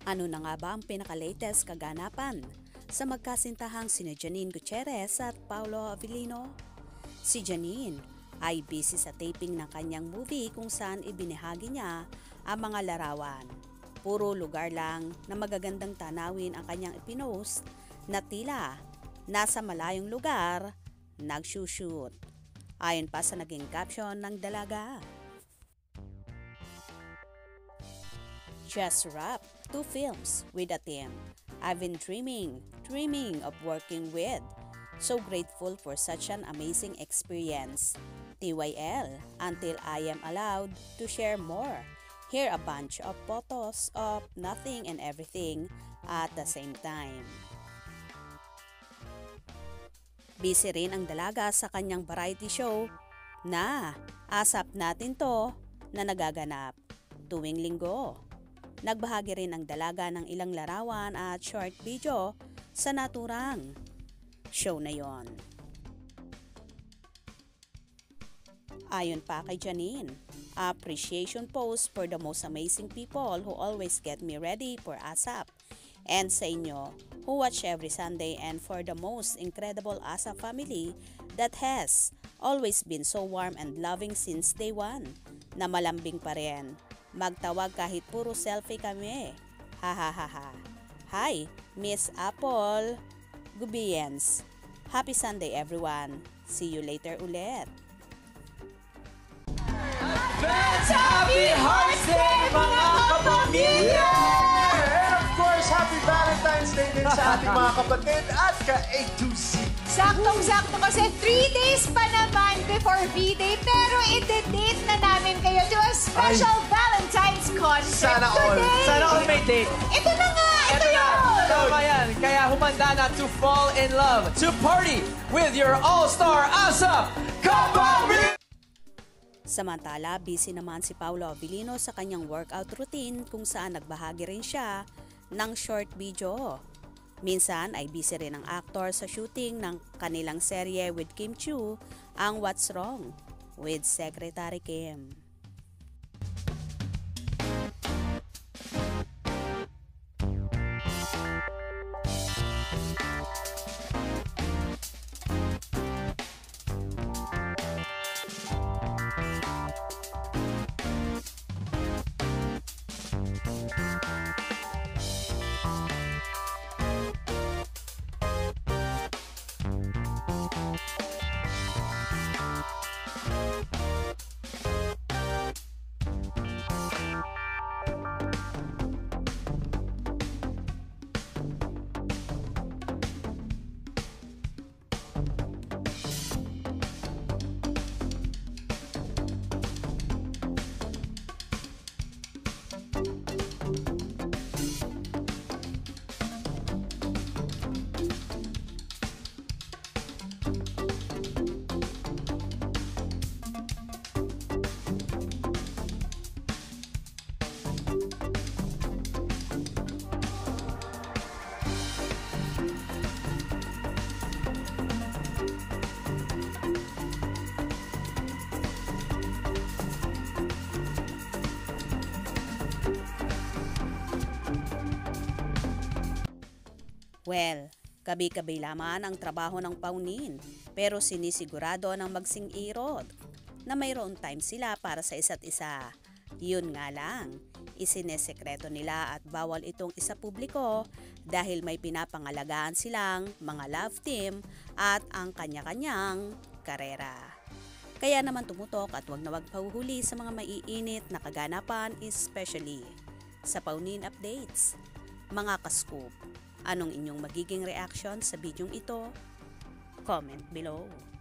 Ano na nga ba ang pinaka-latest kaganapan sa magkasintahang sina Janine Gutierrez at Paolo Avellino? Si Janine ay busy sa taping ng kanyang movie kung saan ibinahagi niya ang mga larawan. Puro lugar lang na magagandang tanawin ang kanyang ipinost na tila nasa malayong lugar nagsushoot. Ayon pa sa naging caption ng dalaga. Just wrapped 2 films with a team I've been dreaming of working with. So grateful for such an amazing experience. TYL, until I am allowed to share more. Here a bunch of photos of nothing and everything at the same time. Busy rin ang dalaga sa kanyang variety show na Asap Natin To na nagaganap tuwing linggo. Nagbahagi rin ang dalaga ng ilang larawan at short video sa naturang show na yon. Ayon pa kay Janine, appreciation post for the most amazing people who always get me ready for ASAP, and sa inyo who watch every Sunday, and for the most incredible ASAP family that has always been so warm and loving since day one, na malambing pa rin. Magtawag kahit puro selfie kami. Ha ha ha ha. Hi, Miss Apple Gubiens. Happy Sunday everyone. See you later ulit. Advance Happy Hearts Day mga kapamilya! And of course, Happy Valentine's Day din sa ating mga kapatid at ka-A to Z. Saktong-sakto kasi 3 days pa naman before V-Day, pero i-date na namin kayo to a special Valentine's concert Sana all. today. Sana all may date. Ito na nga! Ito yun! Tama yan. Kaya humanda na to fall in love, to party with your all-star ASAP Kapamilya! Samantala, busy naman si Paolo Avellino sa kanyang workout routine kung saan nagbahagi rin siya ng short video. Minsan ay busy rin ang aktor sa shooting ng kanilang serye with Kim Chiu, ang What's Wrong with Secretary Kim. Well, kabi-kabi lamang ang trabaho ng paunin, pero sinisigurado ng magsing-irod na mayroon time sila para sa isa't isa. Yun nga lang, isinesekreto nila at bawal itong isa publiko dahil may pinapangalagaan silang mga love team at ang kanya-kanyang karera. Kaya naman tumutok at wag na wag pahuhuli sa mga maiinit na kaganapan, especially sa paunin updates. Mga ka-scoop, anong inyong magiging reaction sa bidyong ito? Comment below.